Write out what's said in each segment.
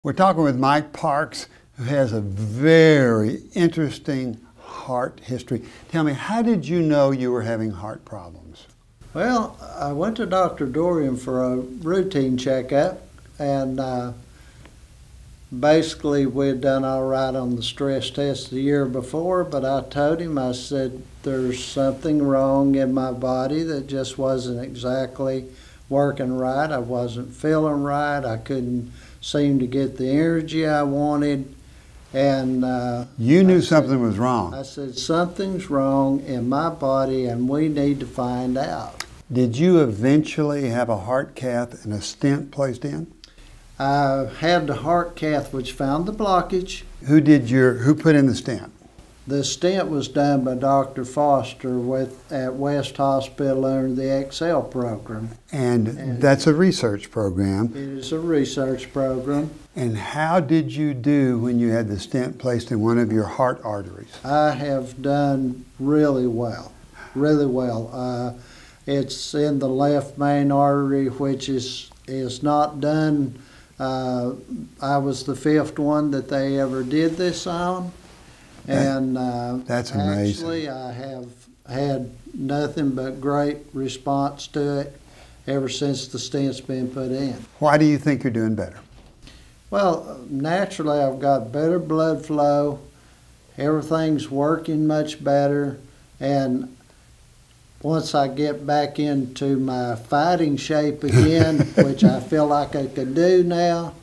We're talking with Mike Parks, who has a very interesting heart history. Tell me, how did you know you were having heart problems? Well, I went to Dr. Dorian for a routine checkup, and basically we'd done all right on the stress test the year before, but I told him, I said, there's something wrong in my body that just wasn't exactly working right. I wasn't feeling right. I couldn't seem to get the energy I wanted. And you knew something was wrong. I said, something's wrong in my body and we need to find out. Did you eventually have a heart cath and a stent placed in? I had the heart cath, which found the blockage. Who put in the stent? The stent was done by Dr. Foster at West Hospital under the Excel program. And that's a research program. It is a research program. And how did you do when you had the stent placed in one of your heart arteries? I have done really well, really well. It's in the left main artery, which is not done. I was the fifth one that they ever did this on. And that's amazing. Actually, I have had nothing but great response to it ever since the stent's been put in. Why do you think you're doing better? Well, naturally, I've got better blood flow. Everything's working much better. And once I get back into my fighting shape again, which I feel like I could do now,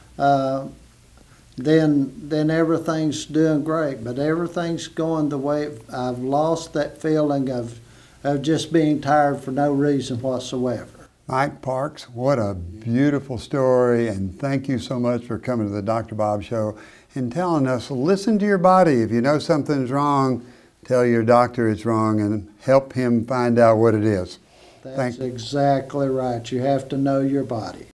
then everything's doing great. But everything's going the way I've lost that feeling of just being tired for no reason whatsoever. Mike Parks, what a beautiful story, and thank you so much for coming to the Dr. Bob Show and telling us, listen to your body. If you know something's wrong, tell your doctor it's wrong and help him find out what it is. That's exactly right. You have to know your body.